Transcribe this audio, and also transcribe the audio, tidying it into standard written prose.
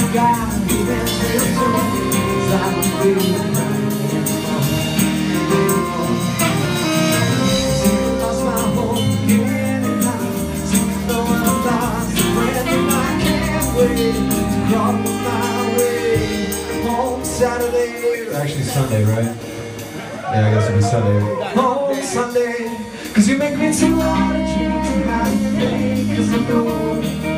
God, even real soon, 'cause I don't feel right anymore. See, I lost my home again and I know I'm lost when I can't wait to crawl my way home Saturday. Actually Sunday, right? Yeah, I guess it'll be Sunday. Home Sunday, 'cause you make me too hard to dream how you make, 'cause I know